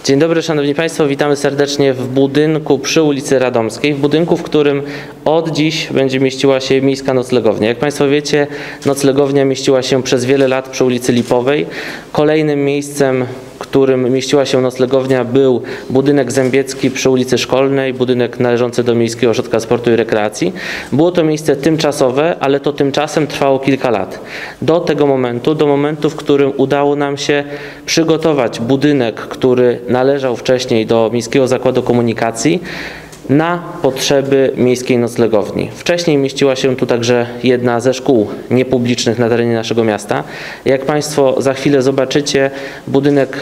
Dzień dobry, Szanowni Państwo, witamy serdecznie w budynku przy ulicy Radomskiej, w budynku, w którym od dziś będzie mieściła się miejska noclegownia. Jak Państwo wiecie, noclegownia mieściła się przez wiele lat przy ulicy Lipowej. Kolejnym miejscem, w którym mieściła się noclegownia, był budynek Zębiecki przy ulicy Szkolnej, budynek należący do Miejskiego Ośrodka Sportu i Rekreacji. Było to miejsce tymczasowe, ale to tymczasem trwało kilka lat. Do momentu, w którym udało nam się przygotować budynek, który należał wcześniej do Miejskiego Zakładu Komunikacji, na potrzeby miejskiej noclegowni. Wcześniej mieściła się tu także jedna ze szkół niepublicznych na terenie naszego miasta. Jak Państwo za chwilę zobaczycie, budynek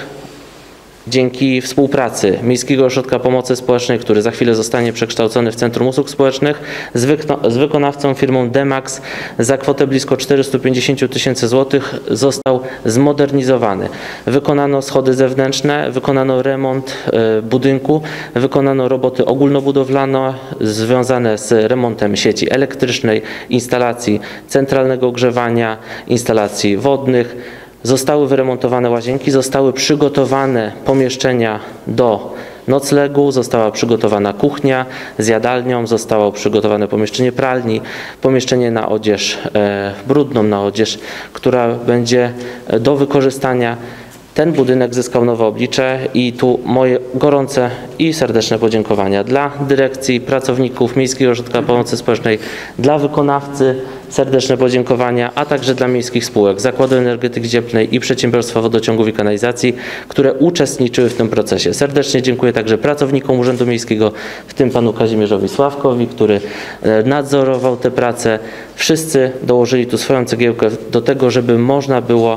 dzięki współpracy Miejskiego Ośrodka Pomocy Społecznej, który za chwilę zostanie przekształcony w Centrum Usług Społecznych, z wykonawcą firmą Demax za kwotę blisko 450 tysięcy złotych został zmodernizowany. Wykonano schody zewnętrzne, wykonano remont budynku, wykonano roboty ogólnobudowlane związane z remontem sieci elektrycznej, instalacji centralnego ogrzewania, instalacji wodnych. Zostały wyremontowane łazienki, zostały przygotowane pomieszczenia do noclegu, została przygotowana kuchnia z jadalnią, zostało przygotowane pomieszczenie pralni, pomieszczenie na odzież brudną, na odzież, która będzie do wykorzystania. Ten budynek zyskał nowe oblicze i tu moje gorące i serdeczne podziękowania dla dyrekcji, pracowników Miejskiego Ośrodka Pomocy Społecznej, dla wykonawcy, serdeczne podziękowania, a także dla miejskich spółek, Zakładu Energetyki Cieplnej i Przedsiębiorstwa Wodociągów i Kanalizacji, które uczestniczyły w tym procesie. Serdecznie dziękuję także pracownikom Urzędu Miejskiego, w tym panu Kazimierzowi Sławkowi, który nadzorował te prace. Wszyscy dołożyli tu swoją cegiełkę do tego, żeby można było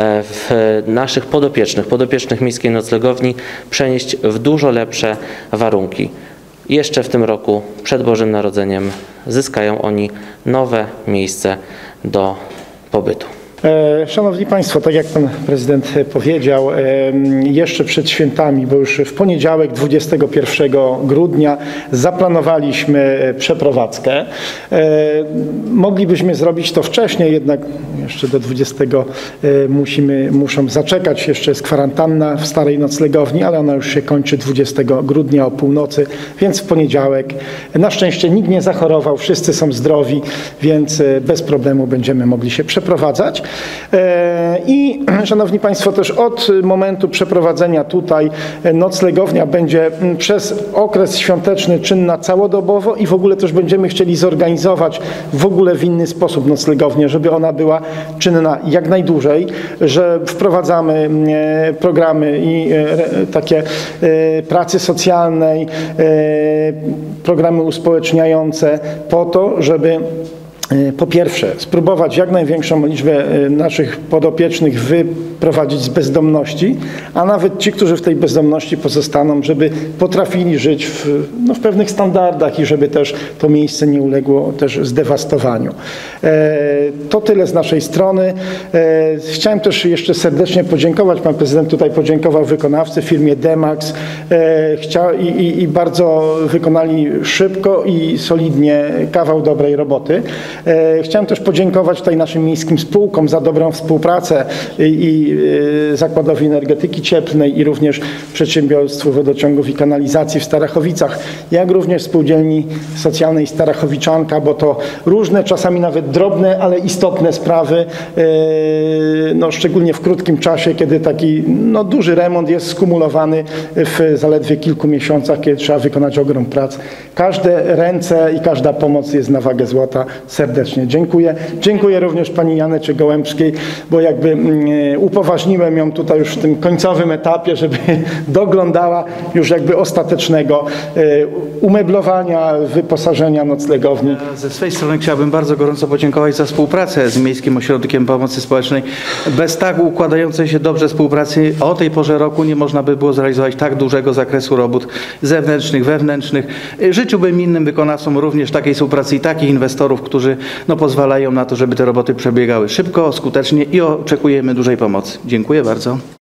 naszych podopiecznych miejskiej noclegowni przenieść w dużo lepsze warunki. Jeszcze w tym roku, przed Bożym Narodzeniem, zyskają oni nowe miejsce do pobytu. Szanowni Państwo, tak jak Pan Prezydent powiedział, jeszcze przed świętami, bo już w poniedziałek 21 grudnia zaplanowaliśmy przeprowadzkę. Moglibyśmy zrobić to wcześniej, jednak jeszcze do 20 muszą zaczekać, jeszcze jest kwarantanna w starej noclegowni, ale ona już się kończy 20 grudnia o północy, więc w poniedziałek. Na szczęście nikt nie zachorował, wszyscy są zdrowi, więc bez problemu będziemy mogli się przeprowadzać. I Szanowni Państwo, też od momentu przeprowadzenia tutaj noclegownia będzie przez okres świąteczny czynna całodobowo i w ogóle też będziemy chcieli zorganizować w ogóle w inny sposób noclegownię, żeby ona była czynna jak najdłużej, że wprowadzamy programy i takie pracy socjalnej, programy uspołeczniające po to, żeby po pierwsze spróbować jak największą liczbę naszych podopiecznych wyprowadzić z bezdomności, a nawet ci, którzy w tej bezdomności pozostaną, żeby potrafili żyć w pewnych standardach i żeby też to miejsce nie uległo też zdewastowaniu. To tyle z naszej strony. Chciałem też jeszcze serdecznie podziękować, Pan Prezydent tutaj podziękował wykonawcy, firmie Demax i bardzo wykonali szybko i solidnie kawał dobrej roboty. Chciałem też podziękować tutaj naszym miejskim spółkom za dobrą współpracę i Zakładowi Energetyki Cieplnej i również Przedsiębiorstwu Wodociągów i Kanalizacji w Starachowicach, jak również Spółdzielni Socjalnej Starachowiczanka, bo to różne, czasami nawet drobne, ale istotne sprawy, szczególnie w krótkim czasie, kiedy taki duży remont jest skumulowany w zaledwie kilku miesiącach, kiedy trzeba wykonać ogrom prac. Każde ręce i każda pomoc jest na wagę złota. Serdecznie dziękuję. Dziękuję również pani Janecie Gołębskiej, bo jakby upoważniłem ją tutaj już w tym końcowym etapie, żeby doglądała już jakby ostatecznego umeblowania, wyposażenia noclegowni. Ze swojej strony chciałbym bardzo gorąco podziękować za współpracę z Miejskim Ośrodkiem Pomocy Społecznej. Bez tak układającej się dobrze współpracy o tej porze roku nie można by było zrealizować tak dużego zakresu robót zewnętrznych, wewnętrznych. Życzyłbym innym wykonawcom również takiej współpracy i takich inwestorów, którzy pozwalają na to, żeby te roboty przebiegały szybko, skutecznie i oczekujemy dużej pomocy. Dziękuję bardzo.